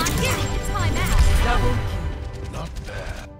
Giving you time out. Double kill. Not bad.